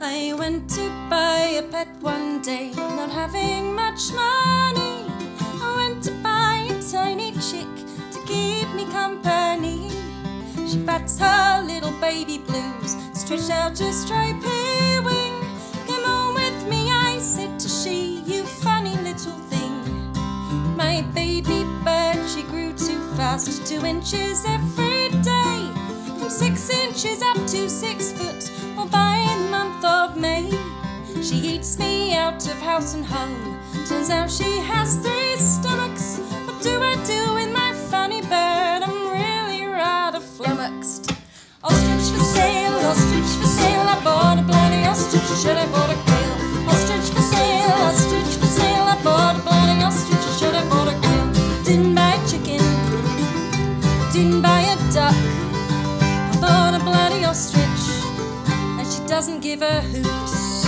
I went to buy a pet one day, not having much money. I went to buy a tiny chick to keep me company. She bats her little baby blues, stretched out a stripy wing. Come on with me, I said to she, you funny little thing. My baby bird, she grew too fast, 2 inches every day. From 6 inches up to 6 foot, or by the month of May. She eats me out of house and home, turns out she has 3 stomachs. What do I do with my funny bird? I'm really rather flummoxed. Ostrich for sale, ostrich for sale. I bought a bloody ostrich, should I bought a quail? Ostrich for sale, ostrich for sale. I bought a bloody ostrich, should I bought a quail? Didn't buy a chicken, didn't buy a duck. I bought a bloody ostrich, and she doesn't give a hoot.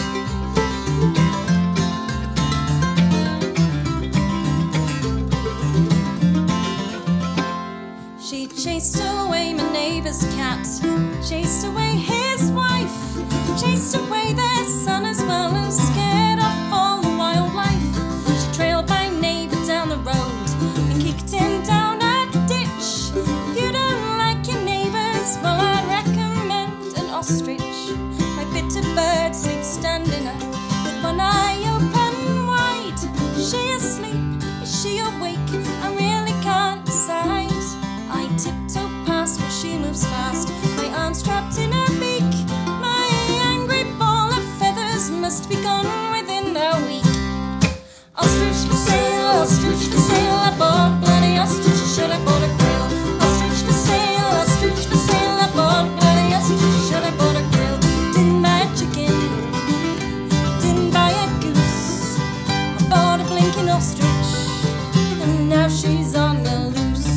She chased away my neighbour's cat, chased away his wife, chased away their son as well, and scared off all the wildlife. She trailed my neighbour down the road and kicked him down a ditch. If you don't like your neighbours, well, I'd recommend an ostrich. My bitter bird sleeps standing up with one eye open wide. Is she asleep? Is she awake? I really can't decide. I tiptoe past where she moves fast, my arms trapped in her beak. My angry ball of feathers must be gone within a week. Ostrich for sale, ostrich for sale. I bought a bloody ostrich, should I bought a quail? Ostrich for sale, ostrich for sale. I bought a bloody ostrich, should I bought a quail? Didn't buy a chicken, didn't buy a goose. I bought a blinking ostrich, and now she's on the loose.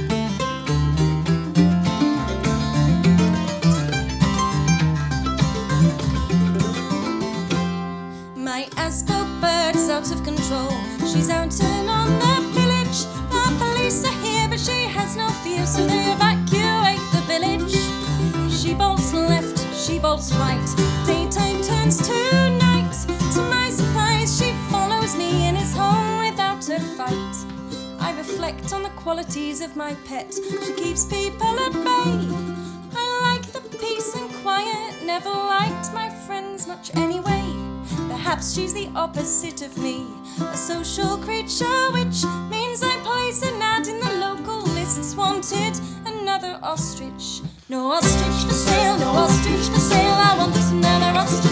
My Aspo bird's out of control. She's out and on the village. The police are here, but she has no fear, so they evacuate the village. She bolts left, she bolts right. Daytime turns to night. To my surprise, she follows me and is home without a fight. I reflect on the qualities of my pet. She keeps people at bay. I like the peace and quiet, never liked my friends much anyway. Perhaps she's the opposite of me, a social creature, which means I place an ad in the local lists. Wanted another ostrich. No ostrich for sale, no ostrich for sale. I want another ostrich.